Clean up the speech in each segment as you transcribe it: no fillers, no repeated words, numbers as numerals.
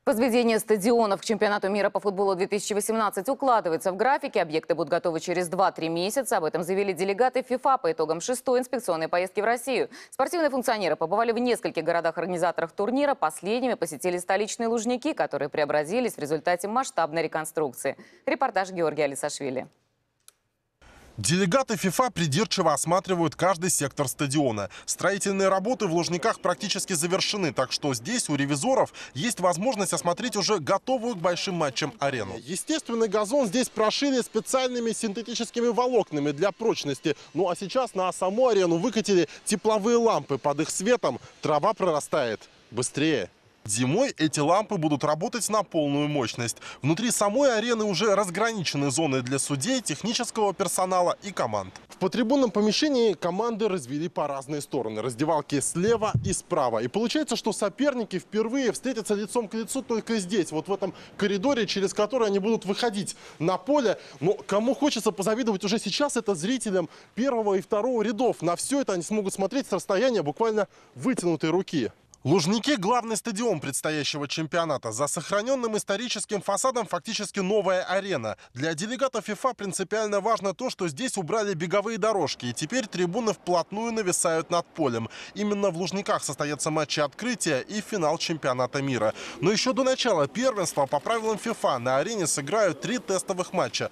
Возведение стадионов к чемпионату мира по футболу 2018 укладывается в графике. Объекты будут готовы через 2-3 месяца. Об этом заявили делегаты ФИФА по итогам 6-й инспекционной поездки в Россию. Спортивные функционеры побывали в нескольких городах-организаторах турнира. Последними посетили столичные Лужники, которые преобразились в результате масштабной реконструкции. Репортаж Георгия Алисашвили. Делегаты ФИФА придирчиво осматривают каждый сектор стадиона. Строительные работы в Лужниках практически завершены, так что здесь у ревизоров есть возможность осмотреть уже готовую к большим матчам арену. Естественный газон здесь прошили специальными синтетическими волокнами для прочности. Ну а сейчас на саму арену выкатили тепловые лампы. Под их светом трава прорастает быстрее. Зимой эти лампы будут работать на полную мощность. Внутри самой арены уже разграничены зоны для судей, технического персонала и команд. В потрибунном помещении команды развели по разные стороны. Раздевалки слева и справа. И получается, что соперники впервые встретятся лицом к лицу только здесь, вот в этом коридоре, через который они будут выходить на поле. Но кому хочется позавидовать уже сейчас, это зрителям первого и второго рядов. На все это они смогут смотреть с расстояния буквально вытянутой руки. Лужники – главный стадион предстоящего чемпионата. За сохраненным историческим фасадом фактически новая арена. Для делегатов ФИФА принципиально важно то, что здесь убрали беговые дорожки. И теперь трибуны вплотную нависают над полем. Именно в Лужниках состоятся матчи открытия и финал чемпионата мира. Но еще до начала первенства по правилам ФИФА на арене сыграют 3 тестовых матча.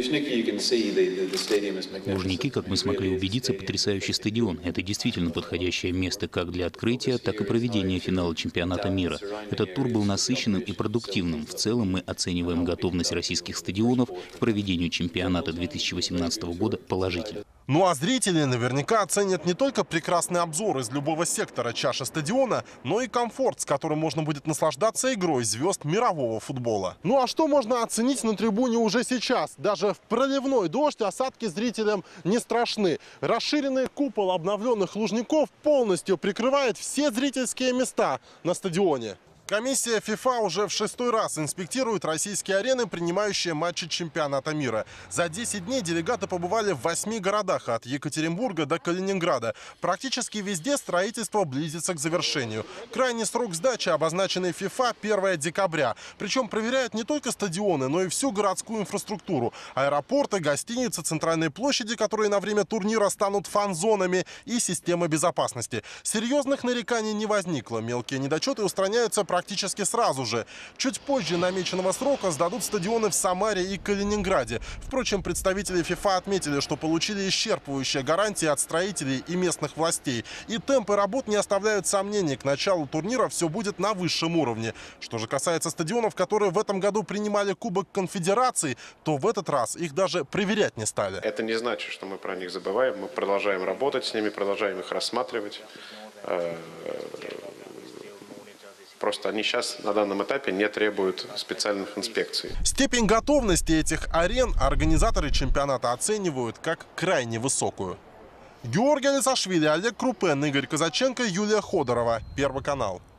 Лужники, как мы смогли убедиться, потрясающий стадион. Это действительно подходящее место как для открытия, так и проведения финала чемпионата мира. Этот тур был насыщенным и продуктивным. В целом мы оцениваем готовность российских стадионов к проведению чемпионата 2018 года положительно. Ну а зрители наверняка оценят не только прекрасный обзор из любого сектора чаши стадиона, но и комфорт, с которым можно будет наслаждаться игрой звезд мирового футбола. Ну а что можно оценить на трибуне уже сейчас? Даже в проливной дождь осадки зрителям не страшны. Расширенный купол обновленных Лужников полностью прикрывает все зрительские места на стадионе. Комиссия ФИФА уже в 6-й раз инспектирует российские арены, принимающие матчи чемпионата мира. За 10 дней делегаты побывали в 8 городах, от Екатеринбурга до Калининграда. Практически везде строительство близится к завершению. Крайний срок сдачи, обозначенный ФИФА, 1 декабря. Причем проверяют не только стадионы, но и всю городскую инфраструктуру. Аэропорты, гостиницы, центральные площади, которые на время турнира станут фан-зонами, и система безопасности. Серьезных нареканий не возникло. Мелкие недочеты устраняются практически сразу же. Чуть позже намеченного срока сдадут стадионы в Самаре и Калининграде. Впрочем, представители ФИФА отметили, что получили исчерпывающие гарантии от строителей и местных властей. И темпы работ не оставляют сомнений. К началу турнира все будет на высшем уровне. Что же касается стадионов, которые в этом году принимали Кубок Конфедерации, то в этот раз их даже проверять не стали. Это не значит, что мы про них забываем. Мы продолжаем работать с ними, продолжаем их рассматривать. Просто они сейчас на данном этапе не требуют специальных инспекций. Степень готовности этих арен организаторы чемпионата оценивают как крайне высокую. Георгий Алисашвили, Олег Крупен, Игорь Казаченко, Юлия Ходорова. Первый канал.